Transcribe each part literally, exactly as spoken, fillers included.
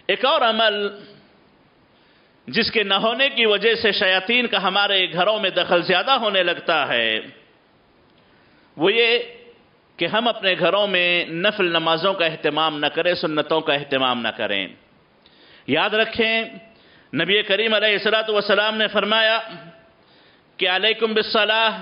ایک اور عمل جس کے نہ ہونے کی وجہ سے شیاطین کا ہمارے گھروں میں دخل زیادہ ہونے لگتا ہے وہ یہ کہ ہم اپنے گھروں میں نفل نمازوں کا اہتمام نہ کریں، سنتوں کا اہتمام نہ کریں۔ یاد رکھیں نبی کریم علیہ الصلوۃ والسلام نے فرمایا کہ علیکم بالصلاۃ،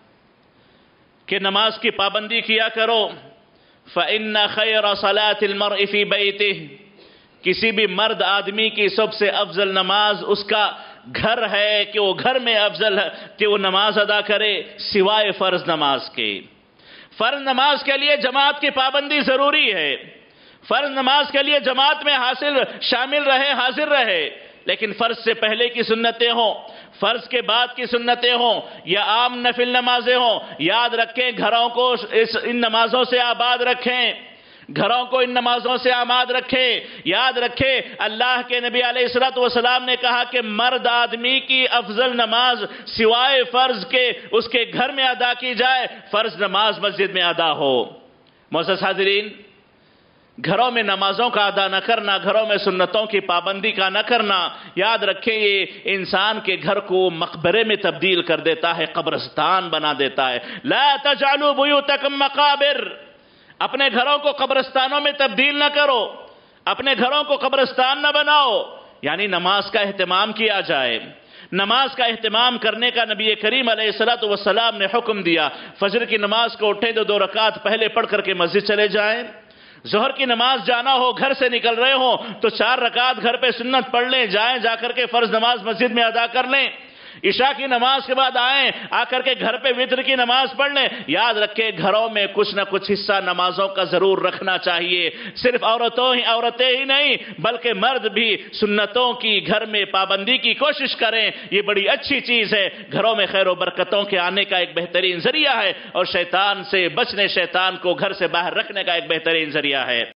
کہ نماز کی پابندی کیا کرو، فإن خیر صلاۃ المرء فی بیتہ، کسی بھی مرد آدمی کی سب سے افضل نماز اس کا گھر ہے، کہ وہ گھر میں افضل ہے کہ وہ نماز ادا کرے سوائے فرض نماز کے۔ فرض نماز کے لیے جماعت کی پابندی ضروری ہے، فرض نماز کے لیے جماعت میں حاصل شامل رہے، حاضر رہے، لیکن فرض سے پہلے کی سنتیں ہوں، فرض کے بعد کی سنتیں ہوں یا عام نفل نمازیں ہوں، یاد رکھیں گھروں کو اس ان نمازوں سے آباد رکھیں، گھروں کو ان نمازوں سے آماد رکھیں۔ یاد رکھیں اللہ کے نبی علیہ الصلوۃ والسلام نے کہا کہ مرد آدمی کی افضل نماز سوائے فرض کے اس کے گھر میں ادا کی جائے، فرض نماز مسجد میں ادا ہو۔ معزز حاضرین، گھروں میں نمازوں کا ادا نہ کرنا، گھروں میں سنتوں کی پابندی کا نہ کرنا، یاد رکھیں یہ انسان کے گھر کو مقبرے میں تبدیل کر دیتا ہے، قبرستان بنا دیتا ہے۔ لا تجعلوا بیوتکم مقابر، اپنے گھروں کو قبرستانوں میں تبدیل نہ کرو، اپنے گھروں کو قبرستان نہ بناؤ، یعنی نماز کا اہتمام کیا جائے۔ نماز کا اہتمام کرنے کا نبی کریم علیہ الصلوۃ والسلام نے حکم دیا۔ فجر کی نماز کو اٹھیں تو دو رکعت پہلے پڑھ کر کے مسجد چلے جائیں، ظہر کی نماز جانا ہو، گھر سے نکل رہے ہوں تو چار رکعت گھر پہ سنت پڑھ لیں، جائیں جا کر کے فرض نماز مسجد میں ادا کر لیں، عشاء کی نماز کے بعد آئیں آ کر کے گھر پہ وتر کی نماز پڑھ لیں۔ یاد رکھیں گھروں میں کچھ نہ کچھ حصہ نمازوں کا ضرور رکھنا چاہیے، صرف عورتوں ہی عورتیں ہی نہیں بلکہ مرد بھی سنتوں کی گھر میں پابندی کی کوشش کریں، یہ بڑی اچھی چیز ہے، گھروں میں خیر و برکتوں کے آنے کا ایک بہترین ذریعہ ہے اور شیطان سے بچنے، شیطان کو گھر سے باہر رکھنے کا ایک بہترین ذریعہ ہے۔